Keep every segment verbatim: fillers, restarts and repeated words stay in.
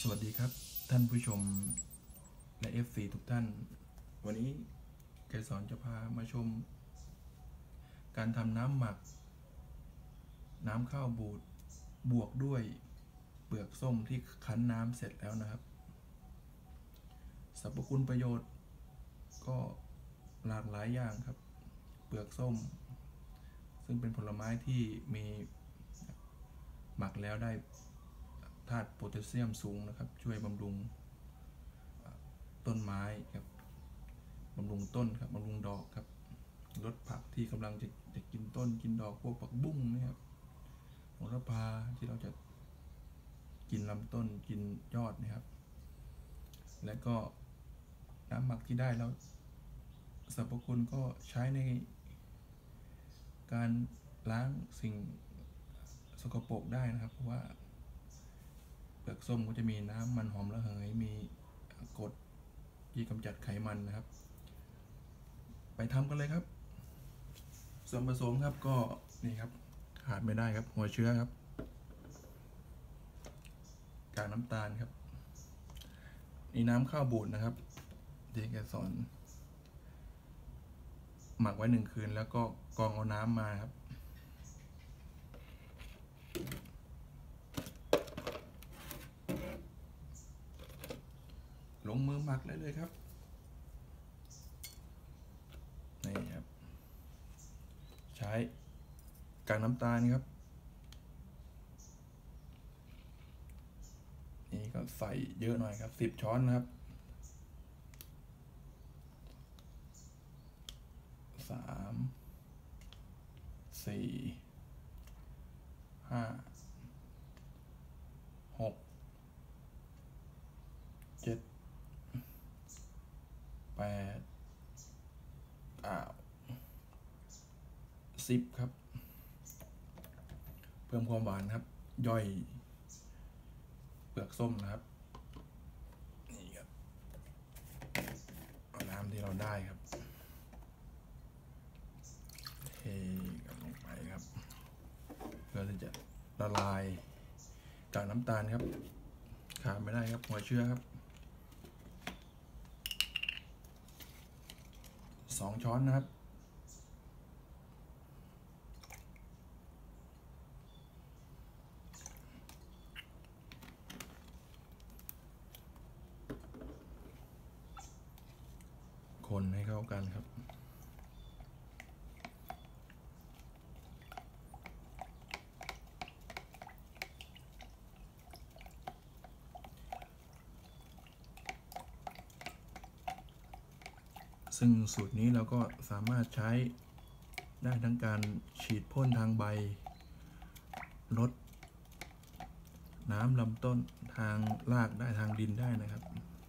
สวัสดีครับท่านผู้ชมและ เอฟ ซี ทุกท่านวันนี้ไกรสอนจะพามาชมการทำน้ำหมักน้ำข้าวบูดบวกด้วยเปลือกส้มที่คั้นน้ำเสร็จแล้วนะครับสรรพคุณประโยชน์ก็หลากหลายอย่างครับเปลือกส้มซึ่งเป็นผลไม้ที่มีหมักแล้วได้ธาตุโพแทสเซียมสูงนะครับช่วยบำรุงต้นไม้ครับบำรุงต้นครับบำรุงดอกครับลดผักที่กำลังจะจะกินต้นกินดอกพวกผักบุ้งนะครับโหระพาที่เราจะกินลำต้นกินยอดนะครับและก็น้ำหมักที่ได้แล้วสรรพคุณก็ใช้ในการล้างสิ่งสกปรกได้นะครับเพราะว่าเปลือกส้มก็จะมีน้ำมันหอมระเหยมีกรดที่กำจัดไขมันนะครับไปทำกันเลยครับส่วนผสมครับก็นี่ครับขาดไม่ได้ครับหัวเชื้อครับกากน้ำตาลครับนี่น้ำข้าวบูดนะครับที่แกสอนหมักไว้หนึ่งคืนแล้วก็กรองเอาน้ำมาครับลงมือหมักเลยเลยครับนี่ครับใช้กากน้ำตาลครับนี่ก็ใส่เยอะหน่อยครับสิบช้อนนะครับสามสี่ห้าหกเจ็ดแปดเก้าสิบครับเพิ่มความหวานครับย่อยเปลือกส้มนะครับนี่ครับเอาน้ำที่เราได้ครับเทกันลงไปครับเพื่อที่จะละลายกากน้ำตาลครับขาดไม่ได้ครับหัวเชื้อครับสองช้อนนะครับคนให้เข้ากันครับซึ่งสูตรนี้เราก็สามารถใช้ได้ทั้งการฉีดพ่นทางใบลดน้ำลำต้นทางรากได้ทางดินได้นะครับ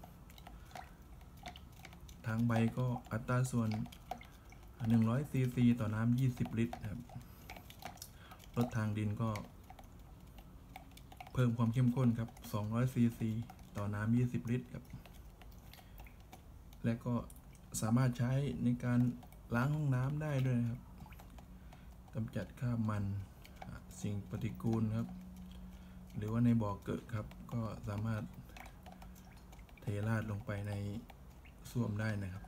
ทางใบก็อัตราส่วนหนึ่งร้อยซีซีต่อน้ำยี่สิบลิตรครับลดทางดินก็เพิ่มความเข้มข้นครับสองร้อยซีซีต่อน้ำยี่สิบลิตรครับและก็สามารถใช้ในการล้างห้องน้ำได้ด้วยครับกำจัดคราบมันสิ่งปฏิกูลครับหรือว่าในบ่อเกิดครับก็สามารถเทราดลงไปในส้วมได้นะครับ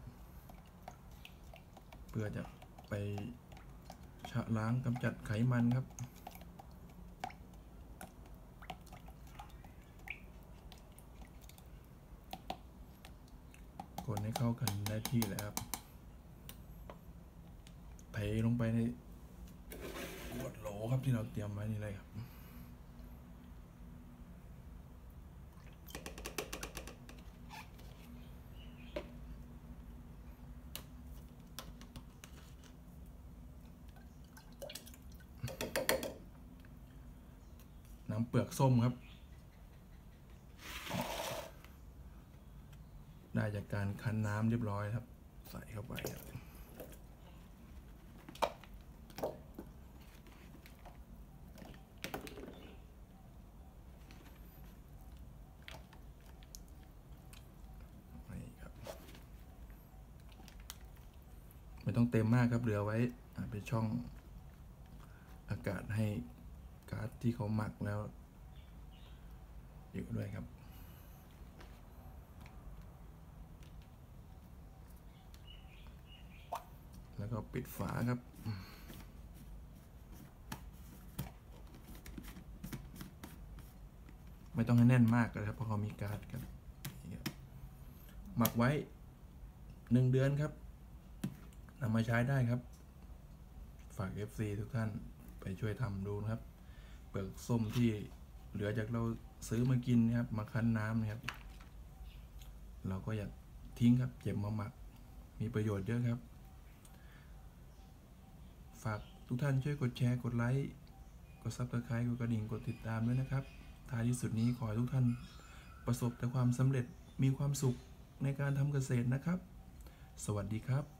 เพื่อจะไปชะล้างกำจัดไขมันครับคนให้เข้ากันได้ที่แล้วครับเทลงไปในขวดโหลครับที่เราเตรียมไว้นี่เลยครับน้ำเปลือกส้มครับได้จากการคั้นน้ำเรียบร้อยครับใส่เข้าไปครับนี่ครับไม่ต้องเต็มมากครับเหลือไว้เป็นช่องอากาศให้ก๊าซที่เขาหมักแล้วอยู่ด้วยครับปิดฝาครับไม่ต้องให้แน่นมากนะครับเพราะเขามีการ์ดครับหมักไว้หนึ่งเดือนครับนำมาใช้ได้ครับฝาก เอฟ ซี ทุกท่านไปช่วยทำดูนะครับเปลือกส้มที่เหลือจากเราซื้อมากินนะครับมาคั้นน้ำนะครับเราก็อยากทิ้งครับเก็บมาหมักมีประโยชน์เยอะครับฝากทุกท่านช่วยกดแชร์กดไลค์กดซับสไครต์กดกระดิ่งกดติดตามด้วยนะครับท้ายที่สุดนี้ขอให้ทุกท่านประสบแต่ความสำเร็จมีความสุขในการทำเกษตรนะครับสวัสดีครับ